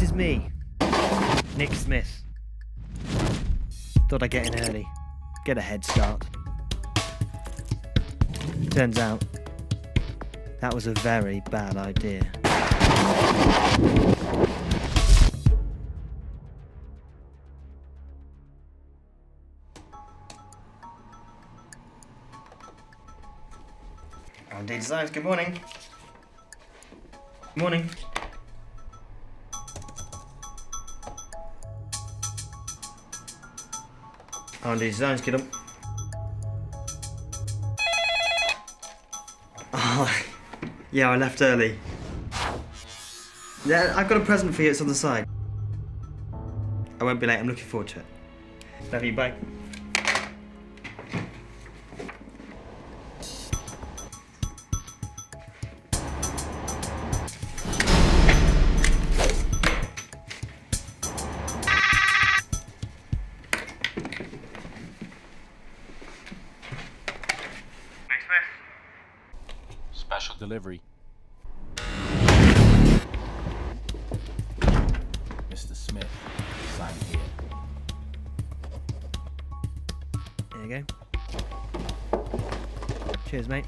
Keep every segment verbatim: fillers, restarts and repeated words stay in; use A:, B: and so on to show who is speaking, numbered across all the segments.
A: is me, Nick Smith. Thought I'd get in early, get a head start. Turns out, that was a very bad idea. R and D Designs, good morning. Good morning. R and D Designs, get up. Oh, yeah, I left early. Yeah, I've got a present for you, it's on the side. I won't be late, I'm looking forward to it. Love you, bye.
B: Special delivery. Mister Smith, sign here.
A: There you go. Cheers, mate.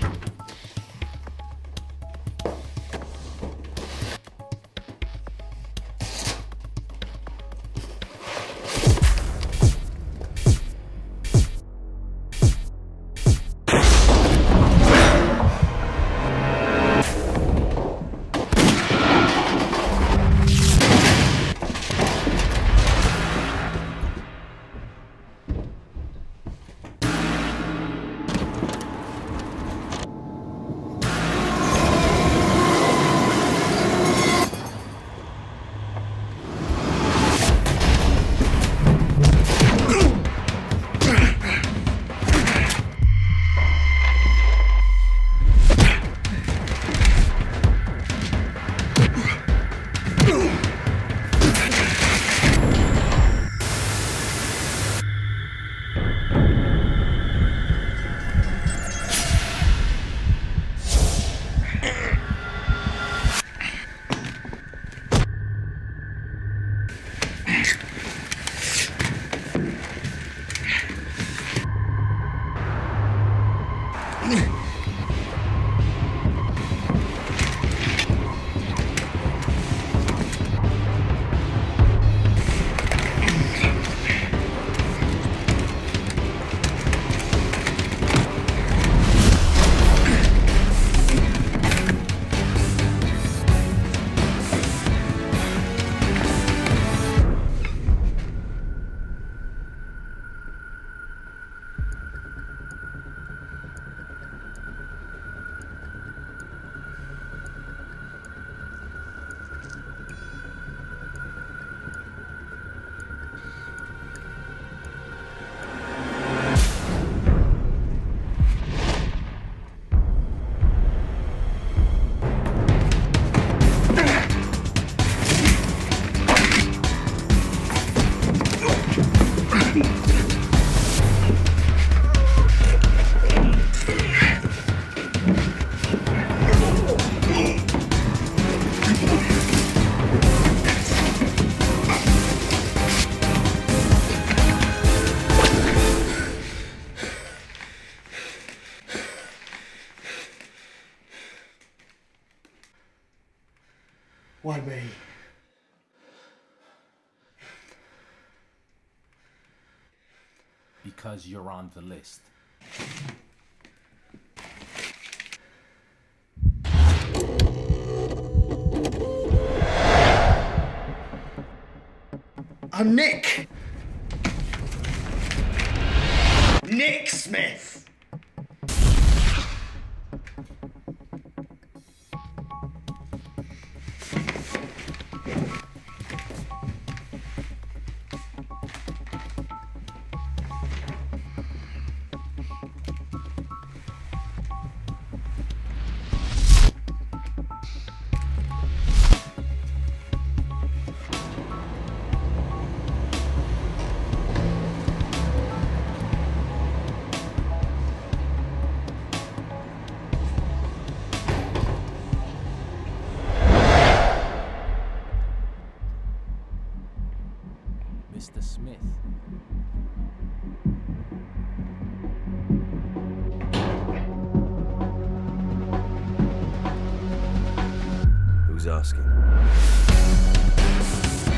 A: Why me?
B: Because you're on the list.
A: I'm Nick! Nick Smith!
B: Smith.
C: Who's asking?